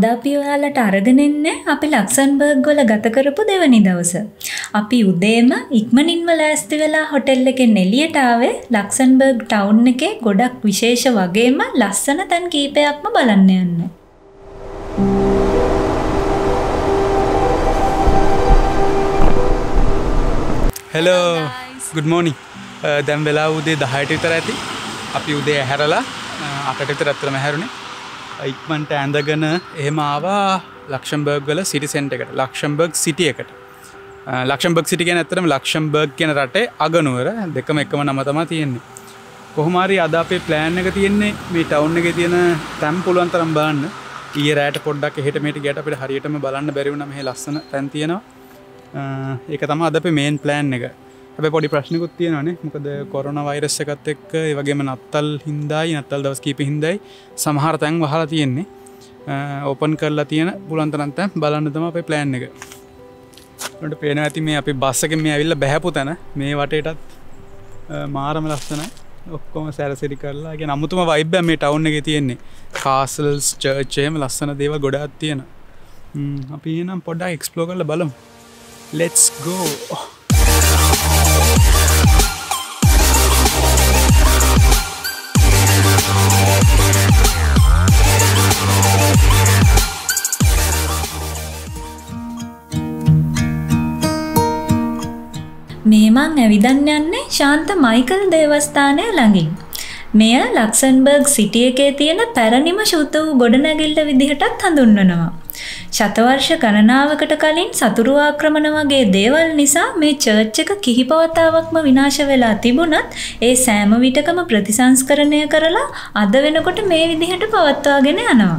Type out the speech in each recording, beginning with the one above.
අද අපි ඔයාලට අරගෙන ඉන්නේ අපි ලක්සන්බර්ග් වල ගත කරපු දෙවනි දවස. අපි උදේම ඉක්මනින්ම ලෑස්ති වෙලා හොටෙල් එකෙන් එළියට ආවේ ලක්සන්බර්ග් ටවුන් එකේ ගොඩක් විශේෂ වගේම ලස්සන තැන් කීපයක්ම බලන්න යන්න. Hello, good morning. දැන් වෙලා උදේ 10ට විතර ඇති. අපි උදේ හැරලා 8ට විතර අතරම හැරුණේ. ඉක්මනට ඇඳගෙන එහෙම ආවා ලක්සම්බර්ග් වල සිටි සෙන්ටර් එකට. ලක්සම්බර්ග් සිටි එකට. ලක්සම්බර්ග් සිටි කියන්නේ ඇත්තටම ලක්සම්බර්ග් කියන රටේ අගනුවර දෙකම එකම නම තමයි තියෙන්නේ. කොහොම හරි අද අපේ ප්ලෑන් එක තියෙන්නේ මේ ටවුන් එකේ තියෙන තැන් පුළුවන් තරම් බලන්න. ඊයේ රාට පොඩ්ඩක් එහෙට මෙහෙට ගියට අපිට හරියටම බලන්න බැරි වුණා මෙහි ලස්සන තැන් තියෙනවා. ඒක තමයි අද අපේ මේන් ප්ලෑන් එක. හැබැයි පොඩි ප්‍රශ්නකුත් තියෙනවානේ. මොකද කොරෝනා වෛරස් එකත් එක්ක ඒ වගේම නත්තල් හින්දායි නත්තල් දවස් කීපෙ හින්දායි සමහර තැන් වහලා තියෙන්නේ. ඕපන් කරලා තියෙන පුළුවන් තරම් තැන් බලන්න තමයි අපේ ප්ලෑන් එක. උඩට පේනවා ඇති මේ අපි බස් එකෙන් මේ ඇවිල්ලා බහැපු තැන මේ වටේටත් මාරම ලස්සනයි. ඔක්කොම සැරසිරි කරලා. ඒ කියන්නේ අමුතුම වයිබ් එක මේ ටවුන් එකේ තියෙන්නේ. කාසල්ස්, චර්ච් එහෙම ලස්සන දේවල් ගොඩාක් තියෙනවා. අපි එහෙනම් පොඩ්ඩක් එක්ස්ප්ලෝර් කරලා බලමු. Let's go. මේ මං ඇවිදන් යන්නේ ශාන්ත මයිකල් දේවස්ථානය ළඟින්. මෙය ලක්සන්බර්ග් සිටි එකේ තියෙන පැරණිම ශුද්ධ වූ ගොඩනැගිල්ල විදිහටත් හඳුන්වනවා. ශතවර්ෂ ගණනාවකට කලින් සතුරු ආක්‍රමණ වගේ දේවල් නිසා මේ චර්ච් එක කිහිප වතාවක්ම විනාශ වෙලා තිබුණත් ඒ සෑම විටකම ප්‍රතිසංස්කරණය කරලා අද වෙනකොට මේ විදිහට පවත්වාගෙන යනවා.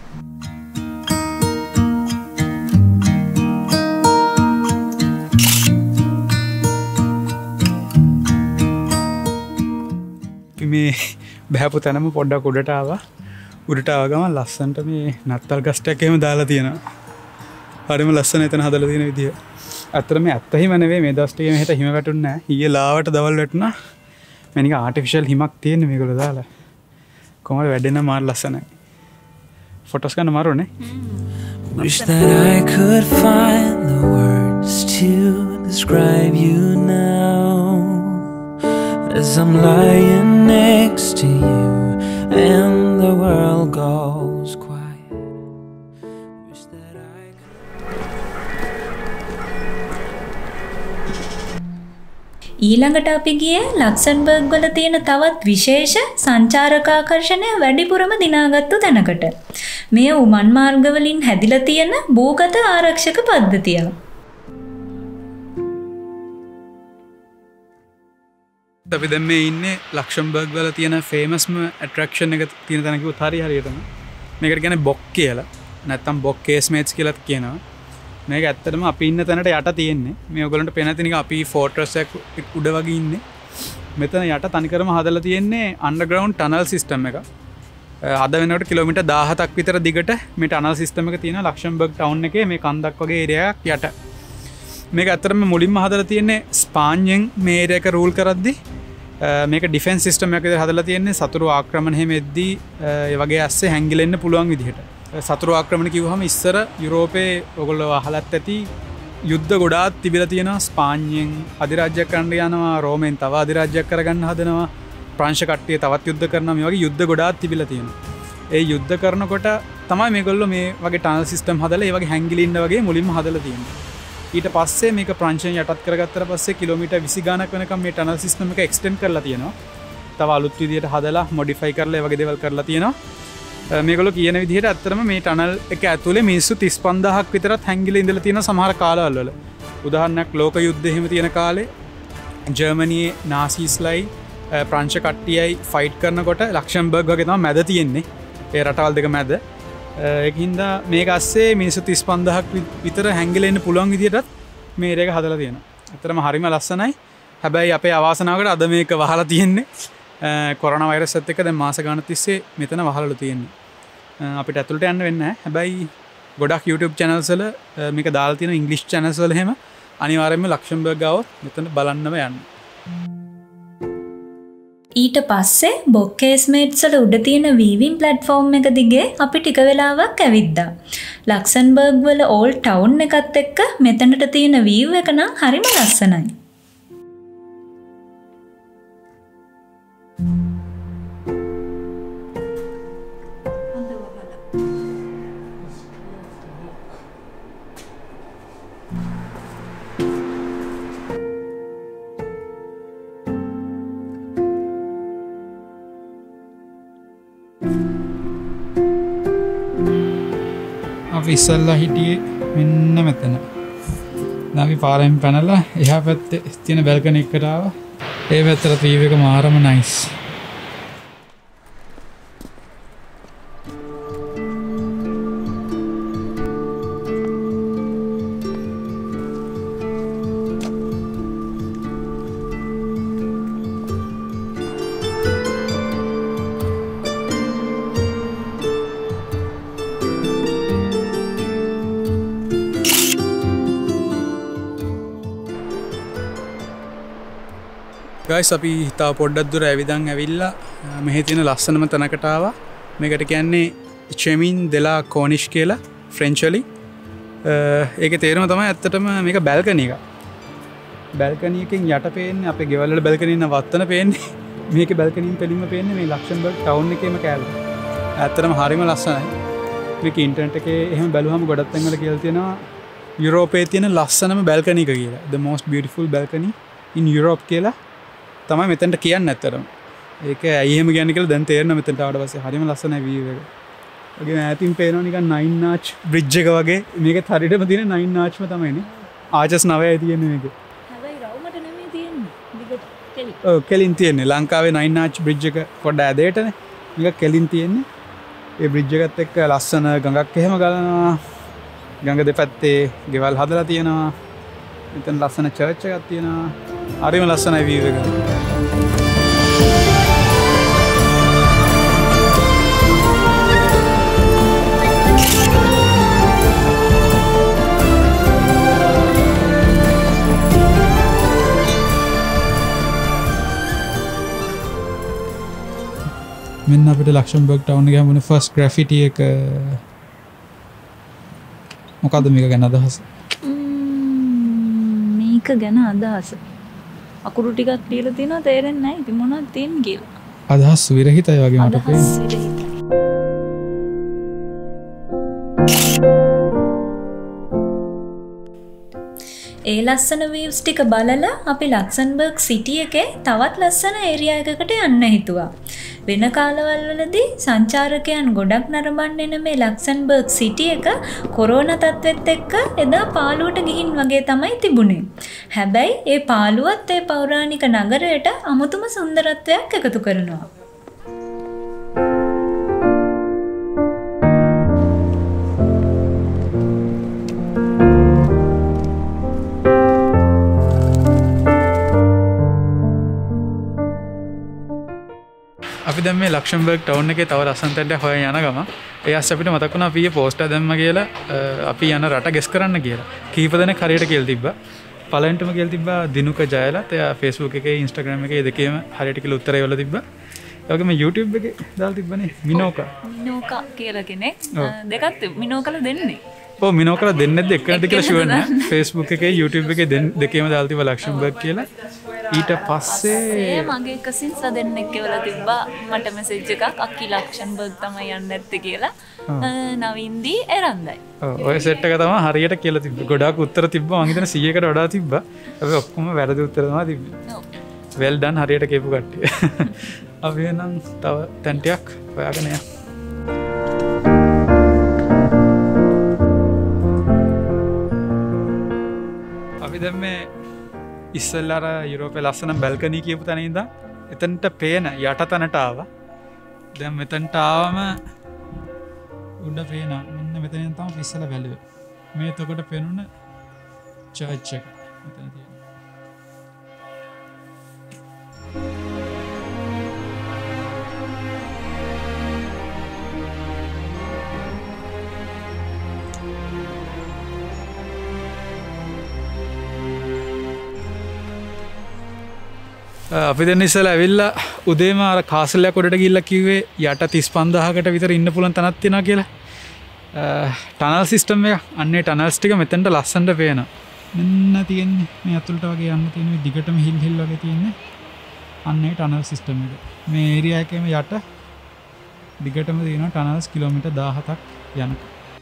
මේ බහැපු තැනම පොඩ්ඩක් උඩට ආවා. උඩට ආව ගමන් ලස්සනට මේ නත්තල් ගස්ටයක් එහෙම දාලා තියෙනවා. හරිම ලස්සන එතන හදලා තියෙන විදිය. ඇත්තට මේ ඇත්ත හිම නෙවෙයි මේ දවස් ටිකේ මෙහෙට හිම වැටුන්නේ නැහැ. ඊයේ ලාවට දවල් වැටුණා. මේ නිකන් ආටිෆිෂල් හිමක් තියෙන මේගොල්ලෝ දාලා. කොහොමද වැඩෙන මාර ලස්සනයි. ෆොටෝස් ගන්න මාරුනේ. Wish that I could find the words to describe you now. As I'm lying next to you and the world goes quiet. Wish that I ඊළඟට අපි ගියේ ලක්සන්බර්ග් වල තියෙන තවත් විශේෂ සංචාරක ආකර්ෂණය වැඩිපුරම දිනාගත්තු තැනකට. මෙය උමන් මාර්ග වලින් හැදිලා තියෙන භූගත ආරක්ෂක පද්ධතියක්. අපි දැන් මේ ඉන්නේ ලක්සම්බර්ග් වල තියෙන ෆේමස්ම ඇට්‍රැක්ෂන් එක තියෙන තැන කිව්වොත් හරියටම. මේකට කියන්නේ බොක් කියලා. නැත්තම් බොක් කේස්මේට්ස් කියලාත් කියනවා. මේක ඇත්තටම අපි ඉන්න තැනට යට තියෙන්නේ. මේ ඔයගොල්ලන්ට පේන තැනික අපි ෆෝර්ට්‍රස් එකක් උඩ වගේ ඉන්නේ. මෙතන යට තනිකරම හදලා තියෙන්නේ අන්ඩර්ග්‍රවුන්ඩ් ටනල් සිස්ටම් එක. අද වෙනකොට කිලෝමීටර් 17ක් විතර දිගට මේ ටනල් සිස්ටම් එක තියෙනවා ලක්සම්බර්ග් ටවුන් එකේ මේ කන්දක් වගේ ඒරියා එකක් යට. මේක ඇත්තටම මුලින්ම හදලා තියෙන්නේ ස්පාඤ්ඤෙන් මේ ඒරියා එක රූල් කරද්දී මේක ඩිෆෙන්ස් සිස්ටම් එකක් විදිහට හදලා තියෙන්නේ සතුරු ආක්‍රමණ හැම එද්දී ඒ වගේ ඇස්සේ හැංගිලෙන්න පුළුවන් විදිහට. සතුරු ආක්‍රමණ කිව්වහම ඉස්සර යුරෝපේ ඔයගොල්ලෝ අහලත් ඇති යුද්ධ ගොඩාක් තිබිලා තියෙනවා. ස්පාඤ්ඤෙන් අධිරාජ්‍යයක් කරන්න යනවා, රෝමෙන් තව අධිරාජ්‍යයක් කරගන්න හදනවා, ප්‍රංශ කට්ටිය තවත් යුද්ධ කරනවා. මේ වගේ යුද්ධ ගොඩාක් තිබිලා තියෙනවා. ඒ යුද්ධ කරනකොට තමයි මේගොල්ලෝ මේ වගේ ටනල් සිස්ටම් හදලා ඒ වගේ හැංගිලින්න වගේ මුලින්ම හදලා තියෙන්නේ. ඊට පස්සේ මේක ප්‍රංශයෙන් යටත් කරගත්තට පස්සේ කිලෝමීටර් 20 ගාණක් වෙනකම් මේ ටනල් සිස්ටම් එක එක්ස්ටෙන්ඩ් කරලා තියෙනවා. තව අලුත් විදියට හදලා මොඩිෆයි කරලා ඒ වගේ දේවල් කරලා තියෙනවා. මේගොල්ලෝ කියන විදිහට ඇත්තටම මේ ටනල් එක ඇතුලේ මිනිස්සු 35000ක් විතරත් හැංගිලා ඉඳලා තියෙන සමහර කාලවල වල. උදාහරණයක් ලෝක යුද්ධය එහෙම තියෙන කාලේ ජර්මනියේ නාසීස්ලයි ප්‍රංශ කට්ටියයි ෆයිට් කරනකොට ලක්සම්බර්ග් වගේ තමයි මැද තියෙන්නේ. ඒ රටවල් දෙක මැද. ඒකින්ද මේක ඇස්සේ මිනිස්සු 35000ක් විතර හැංගිලා ඉන්න පුළුවන් විදිහටත් මේ ඒරියා එක හදලා තියෙනවා. ඇත්තටම හරිම ලස්සනයි. හැබැයි අපේ අවාසනාවකට අද මේක වහලා තියෙන්නේ. කොරෝනා වෛරස් එකත් එක්ක දැන් මාස ගානක් තිස්සේ මෙතන වහලලා තියෙන්නේ. අපිට ඇතුළට යන්න වෙන්නේ නැහැ. හැබැයි ගොඩක් YouTube channels වල මේක දාලා තියෙන ඉංග්‍රීසි channels වල එහෙම අනිවාර්යයෙන්ම ලක්සම්බර්ග් ආවොත් මෙතන බලන්නම යන්න. ඊට පස්සේ බොක්කේස්මේට්ස් වල උඩ තියෙන වීවින් ප්ලැට්ෆෝම් එක දිගේ අපි ටික වෙලාවක් ඇවිද්දා. ලක්සන්බර්ග් වල ඕල්ඩ් ටවුන් එකත් එක්ක මෙතනට තියෙන වීව් එක නම් හරිම ලස්සනයි. අපි ඉස්සල්ලා හිටියේ මෙන්න මෙතන. දැන් අපි පාරෙන් පැනලා එහා පැත්තේ තියෙන බැල්කනි එකට ආවා. ඒ පැත්තට වීව් එක මාරම නයිස්. ගයිස් අපි තාම පොඩ්ඩක් දුර ඇවිදන් ඇවිල්ලා මෙහි තියෙන ලස්සනම තැනකට ආවා. මේකට කියන්නේ චෙමින් දෙලා කෝනිෂ් කියලා ෆ්‍රෙන්ච් වලින්. ඒකේ තේරුම තමයි ඇත්තටම මේක බැල්කනි එක. බැල්කනි එකෙන් යට පේන්නේ අපේ ගෙවල් වල බැල්කනි ඉන්න වත්තන පේන්නේ. මේකේ බැල්කනියෙන් පෙලින්ම පේන්නේ මේ ලක්සම්බර්ග් ටවුන් එකේම කෑල්ල. ඇත්තටම හරිම ලස්සනයි. මේක ඉන්ටර්නෙට් එකේ එහෙම බැලුවම ගොඩක් තැන්වල කියලා තියෙනවා යුරෝපයේ තියෙන ලස්සනම බැල්කනි එක කියලා. The most beautiful balcony in Europe කියලා. තමයි මෙතනට කියන්නේ ඇත්තටම. ඒක ඇයි එහෙම කියන්නේ කියලා දැන් තේරෙනවා මෙතනට ආවට පස්සේ. හරිම ලස්සනයි වීව් එක. ඔගේ ඈතින් පේනවා නිකන් 9 ආච් බ්‍රිජ් එක වගේ. මේකෙත් හරියටම තියෙන 9 ආච්ම තමයිනේ. ආචස් 9යි තියෙන්නේ මේකේ. හැබැයි රවුමට නෙමෙයි තියෙන්නේ. දිගට කෙලි. ඔව් කෙලින් තියෙන්නේ. ලංකාවේ 9 ආච් බ්‍රිජ් එක පොඩ්ඩ ඇදේටනේ. මේක කෙලින් තියෙන්නේ. ඒ බ්‍රිජ් එකත් එක්ක ලස්සන ගඟක් එහෙම ගලනවා. ගඟ දෙපැත්තේ ගෙවල් හදලා තියෙනවා. මෙතන ලස්සන චර්ච් එකක් තියෙනවා. හරිම ලස්සනයි වීව් එක. මෙන්න අපිට ලක්සම්බර්ග් ටවුන් එකේ හම්බුනේ ෆස්ට් ග්‍රැෆිටි එක. මොකද්ද මේක ගැන අදහස? මේක ගැන අදහස අකුරු ටිකක් ලියලා තියෙනවා තේරෙන්නේ නැහැ. ඉතින් මොනවද තියෙන්නේ කියලා. අදහස් විරහිතයි වගේ මට පේන්නේ. අදහස් විරහිතයි. ඒ ලස්සන වීව්ස් ටික බලලා අපි ලක්සම්බර්ග් සිටි එකේ තවත් ලස්සන ඒරියා එකකට යන්න හිතුවා. වෙන කාලවල වලදී සංචාරකයන් ගොඩක් නරඹන්න එන මේ ලක්සම්බර්ග් සිටි එක කොරෝනා තත්ත්වෙත් එක්ක එදා පාළුවට ගිහින් වගේ තමයි තිබුණේ. හැබැයි ඒ පාළුවත් ඒ පෞරාණික නගරයට අමුතුම සුන්දරත්වයක් එකතු කරනවා. අපි දැන් මේ ලක්සම්බර්ග් ටවුන් එකේ තව ලස්සන තැනක් හොයන් යන ගම ඒ ඇස් අපිට මතක් වුණා අපි පෝස්ටර් දැම්ම කියලා අපි යන රට ගෙස් කරන්න කියලා. කීප දෙනෙක් හරියට කියලා තිබ්බා. පළවෙනිටම කියලා තිබ්බා දිනුක ජයලත්. එයා Facebook එකේ Instagram එකේ දෙකේම හරියට කියලා උත්තරය වල තිබ්බා. ඒ වගේම YouTube එකේ දාලා තිබ්බනේ මිනෝකා. මිනෝකා කියලා කෙනෙක්. දෙකක් මිනෝකලා දෙන්නේ. ඔව් මිනෝකලා දෙන්නේද එක්කනද කියලා ෂුවර් නෑ. Facebook එකේ YouTube එකේ දෙකේම දාලා තිබ්බා ලක්සම්බර්ග් කියලා. ඊට පස්සේ මගේ කසින් සදෙන්නෙක් කියලා තිබ්බා මට මෙසේජ් එකක් අක්කි ලක්ෂන්බර්ග් තමයි යන්න නැත්තේ කියලා. නවින්දී එරන්දයි. ඔය සෙට් එක තමයි හරියට කියලා තිබ්බේ. ගොඩාක් උත්තර තිබ්බා. මං හිතන්නේ 100කට වඩා තිබ්බා. අපි ඔක්කොම වැරදි උත්තර තමයි තිබ්බේ. ඔව්. well done හරියට කියපු කට්ටිය. අපි නම් තව තැන් ටිකක් හොයාගෙන යමු. අපි දැන් මේ ඉස්සල්ලාර යුරෝපේ ලස්සන බැල්කනි කියපු තැන ඉඳන් එතනට පේන යට තැනට ආවා. දැන් මෙතනට ආවම උඩ පේන මෙන්න මෙතනින් තමයි ඉස්සලා බැලුවේ. මේ එතකොට පේනුන චර්ච් එක මෙතන තියෙනවා. අපි දෙන්න ඉස්සලා ඇවිල්ලා උදේම අර කාසලයක් උඩට ගිහිල්ලා කිව්වේ යට 35000කට විතර ඉන්න පුළුවන් තැනක් තියෙනවා කියලා. ටනල් සිස්ටම් එක අන්නේ ටනල්ස් ටික මෙතනට ලස්සනට පේනවා. මෙන්න තියෙන්නේ මේ අතුලට වගේ යන්න තියෙන මේ දිගටම හිල් වගේ තියෙන්නේ. අන්නේ ටනල් සිස්ටම් එක. මේ ඒරියා එකේම යට දිගටම තියෙනවා ටනල්ස් කිලෝමීටර් 17ක් යන.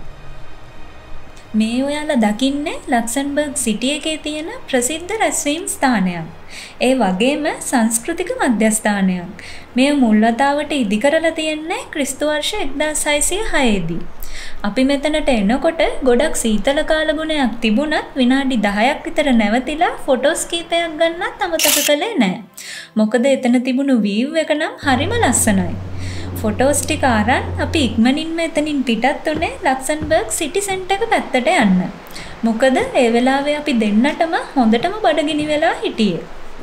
මේ ඔයාලා දකින්නේ ලක්සන්බර්ග් සිටි එකේ තියෙන ප්‍රසිද්ධ රැස්වීම් ස්ථානයක්. ඒ වගේම සංස්කෘතික මධ්‍යස්ථානයක්. මේ මුල් වතාවට ඉදි කරලා තියෙන්නේ ක්‍රිස්තු වර්ෂ 1606 දී. අපි මෙතනට එනකොට ගොඩක් සීතල කාලගුණයක් තිබුණත් විනාඩි 10ක් විතර නැවතිලා ෆොටෝස් කීපයක් ගන්නත් අමතක කළේ නැහැ. මොකද එතන තිබුණු වීව් එක නම් හරිම ලස්සනයි. ෆොටෝස් ටික අරන් අපි ඉක්මනින්ම එතනින් පිටත් උනේ ලක්සන්බර්ග් සිටි සෙන්ටර් එක පැත්තට යන්න. මොකද ඒ වෙලාවේ අපි දෙන්නටම හොඳටම බඩගිනි වෙලා හිටියේ.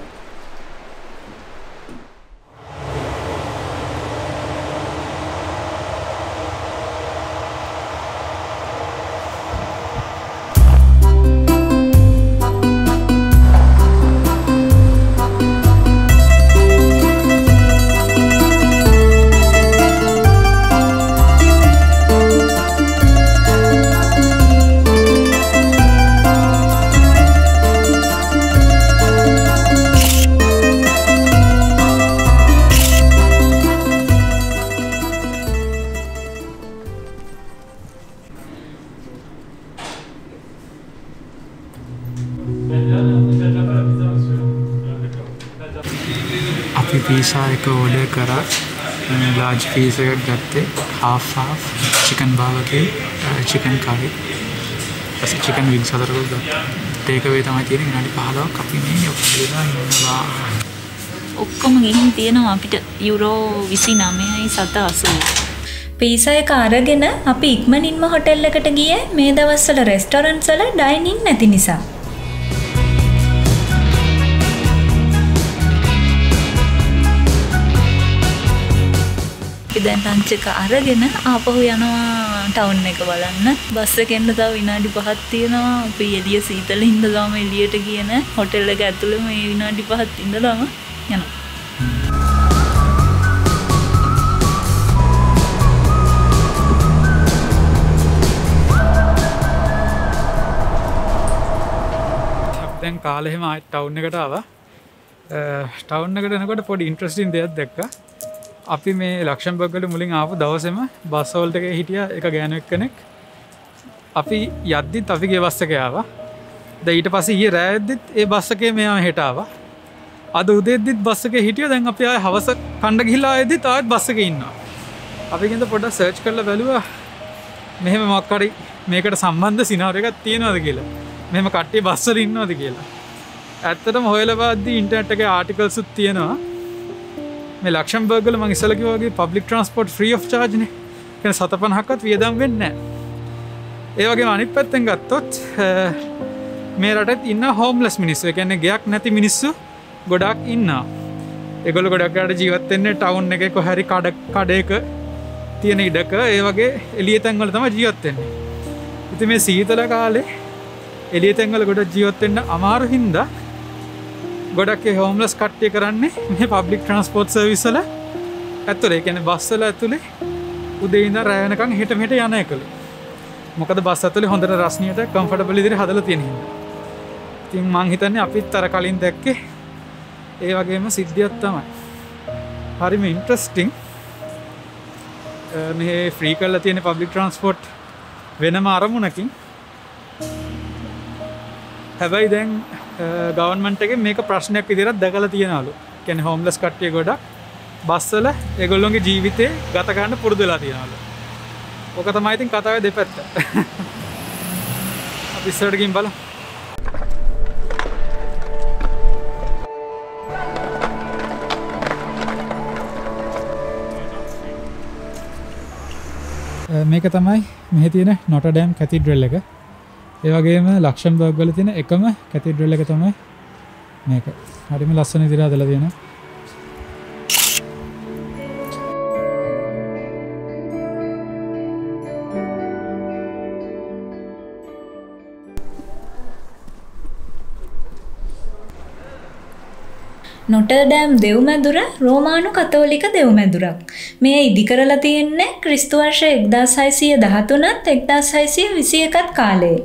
අපි පීසා එක ඕඩර් කරා ලාර්ජ් පීස් එකක් ගත්තේ half chicken barbecue chicken curry ඊපස්සේ chicken wings හතරක් ගත්තා. ටේක් අවේ තමයි තියෙන්නේ විනාඩි 15ක් අපි මේ ඔක්කොම ඉන්නවා. ඔක්කොම ගිහින් තියෙනවා අපිට යුරෝ 29.80. පීසා එක අරගෙන අපි ඉක්මනින්ම හොටෙල් එකට ගියේ මේ දවස්වල රෙස්ටොරන්ට්ස් වල ඩයිනින් නැති නිසා. දැන් ලන්ච් එක අරගෙන ආපහු යනවා ටවුන් එක බලන්න. බස් එකෙන් තව විනාඩි 5ක් තියෙනවා. අපි එළිය සීතල හින්දා ගම එළියට ගියේ නැහැ. හොටෙල් එක ඇතුළේ මේ විනාඩි 5ක් ඉඳලාම යනවා. දැන් කාලේ එහෙම ආයෙත් ටවුන් එකට ආවා. ටවුන් එකට එනකොට පොඩි ඉන්ට්‍රස්ටිං දෙයක් දැක්කා. අපි මේ ලක්ෂම්බර්ග් වල මුලින් ආපු දවසේම බස් හෝල්ට් එකේ හිටියා එක ගෑනුවෙක් කෙනෙක්. අපි යද්දිත් අපිගේ බස් එකේ ආවා. දැන් ඊට පස්සේ ඊයේ රෑ යද්දිත් ඒ බස් එකේ මෙයා හෙට ආවා. අද උදේද්දිත් බස් එකේ හිටියා. දැන් අපි ආයේ හවස කණ්ඩ ගිහිල්ලා ආයෙද්දිත් ආයෙත් බස් එකේ ඉන්නවා. අපි කින්ද පොඩ්ඩක් සර්ච් කරලා බැලුවා මෙහෙම මොකක් හරි මේකට සම්බන්ධ සිනාරියෝ එකක් තියෙනවද කියලා. මෙහෙම කට්ටිය බස් වල ඉන්නවද කියලා. ඇත්තටම හොයලා බලද්දී ඉන්ටර්නෙට් එකේ ආටිකල්ස් උත් තියෙනවා. මේ ලක්ෂම්බර්ග් වල මම ඉස්සෙල්ලා කිව්වා වගේ public transport free of charge නේ. කියන්නේ 750ක්වත් වියදම් වෙන්නේ නැහැ. ඒ වගේම අනිත් පැත්තෙන් ගත්තොත් මේ රටෙත් ඉන්න හෝම්ලස් මිනිස්සු. ඒ කියන්නේ ගෙයක් නැති මිනිස්සු ගොඩක් ඉන්නවා. ඒගොල්ලෝ ගොඩක් රට ජීවත් වෙන්නේ ටවුන් එකේ කොහරි කඩේක තියෙන ඉඩක. ඒ වගේ එළිය තැන් වල තමයි ජීවත් වෙන්නේ. ඉතින් මේ සීතල කාලේ එළිය තැන් වල ගොඩක් ජීවත් වෙන්න අමාරු හින්දා ගොඩක් ඒ හෝම්ලස් කට්ටිය කරන්නේ මේ පබ්ලික් ට්‍රාන්ස්පෝර්ට් සර්විස් වල ඇතුලේ. ඒ කියන්නේ බස් වල ඇතුලේ උදේ ඉඳන් රැ වෙනකන් හෙට මෙහෙට යන එකලු. මොකද බස් ඇතුලේ හොඳට රස්නියට කම්ෆර්ටබල් විදිහට හදලා තියෙන හින්දා. ඉතින් මං හිතන්නේ අපිත් අර කලින් දැක්කේ ඒ වගේම සිද්ධියක් තමයි. හරිම ඉන්ට්‍රස්ටිං. මේ ෆ්‍රී කරලා තියෙන පබ්ලික් ට්‍රාන්ස්පෝර්ට් වෙනම අරමුණකින්. හැබැයි දැන් ගවර්න්මන්ට් එකෙන් මේක ප්‍රශ්නයක් විදිහට දැකලා තියෙනවලු. කියන්නේ හෝම්ලස් කට්ටිය ගොඩක් බස් වල ඒගොල්ලෝගේ ජීවිතේ ගත ගන්න පුරුදු වෙලා තියෙනවලු. ඕක තමයි ඉතින් කතාවේ දෙපැත්ත. අපි ඉස්සරහට ගිහින් බලමු. මේක තමයි මෙහි තියෙන නොටර්ඩෑම් කැතිඩ්‍රල් එක. ඒ වගේම ලක්ෂම්බර්ග් වල තියෙන එකම කැතිඩ්‍රල් එක තමයි මේක. හරිම ලස්සන විදිහට හදලා තියෙනවා. නොටර්ඩෑම් දෙව්මැදුර රෝමානු කතෝලික දෙව්මැදුරක්. මෙය ඉදි කරලා තියෙන්නේ ක්‍රිස්තු වර්ෂ 1613ත් 1621ත් කාලයේ.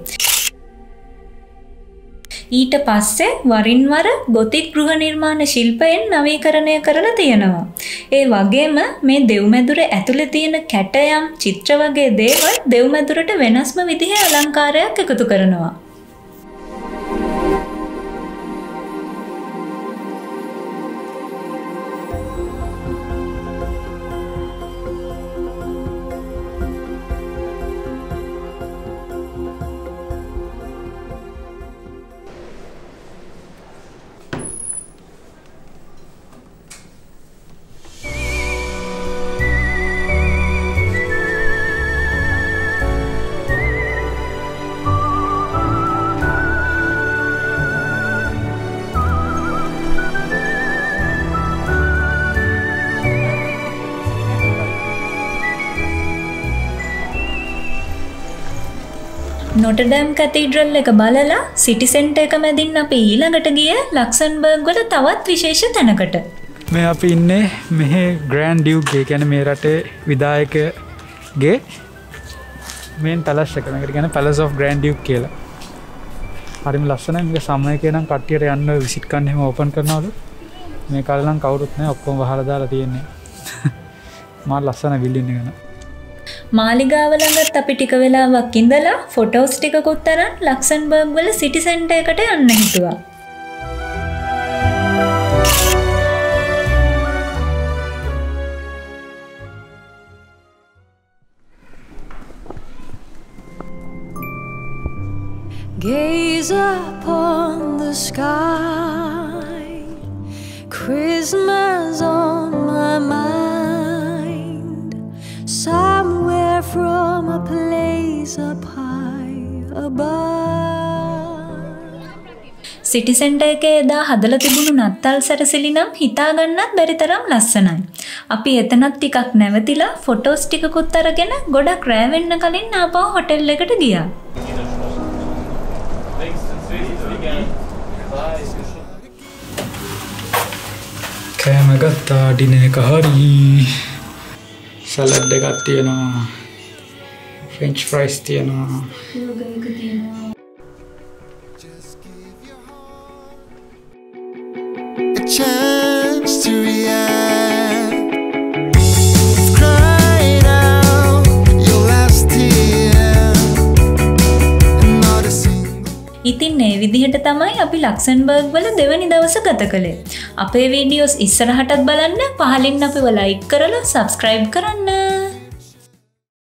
ඊට පස්සේ වරින් වර ගොතික් ගෘහ නිර්මාණ ශිල්පයෙන් නවීකරණය කරලා තියෙනවා. ඒ වගේම මේ දෙව්මැදුර ඇතුලේ තියෙන කැටයම් චිත්‍ර වගේ දේවල් දෙව්මැදුරට වෙනස්ම විදිහේ අලංකාරයක් එකතු කරනවා. නොටර්ඩෑම් කැතීඩ්‍රල් එක බලලා සිටි සෙන්ටර් එක මැදින් අපි ඊළඟට ගිය ලක්සන්බර්ග් වල තවත් විශේෂ තැනකට. මේ අපි ඉන්නේ මෙහි ග්‍රෑන්ඩ් ඩියුක් ගේ කියන්නේ මේ රටේ විධායකගේ මේන් පැලස් එක. මේකට කියන්නේ පැලස් ඔෆ් ග්‍රෑන්ඩ් ඩියුක් කියලා. හරිම ලස්සනයි. මේක සමයක නම් කට්ටියට යන්න විසිට් කරන්න එහෙම ඕපන් කරනවලු. මේ කාලේ නම් කවුරුත් නැහැ. ඔක්කොම වහලා දාලා තියෙන්නේ. මා ලස්සන බිල්ඩින් එක නේ. මාලිගාව ළඟත් අපි ටික වෙලාවක් ඉඳලා ෆොටෝස් ටිකකුත් අරන් ලක්සන්බර්ග් වල සිටි සෙන්ටර් එකට යන්න හිතුවා. Gaze upon the sky, Christmas on my mind, somewhere from a place up high above. City centre එකේ එදා හදලා තිබුණු නත්තල් සැරසිලි නම් හිතා ගන්නත් බැරි තරම් ලස්සනයි. අපි එතනත් ටිකක් නැවතිලා ෆොටෝස් ටිකකුත් අරගෙන ගොඩක් රෑ වෙන්න කලින් ආපහු හොටෙල් එකට ගියා. කෑම ගත්තා ඩිනර් එක හරි. සලාඩ් එකක් තියෙනවා. ෆ්‍රෙන්ච් ෆ්‍රයිස් තියෙනවා. A chance to react. You've cried out your last tear, and not a single. ඉතින් මේ විදිහට තමයි අපි ලක්සන්බර්ග් වල දෙවනි දවස ගත කළේ. අපේ වීඩියෝස් ඉස්සරහටත් බලන්න පහලින් අපිව ලයික් කරලා සබ්ස්ක්‍රයිබ් කරන්න.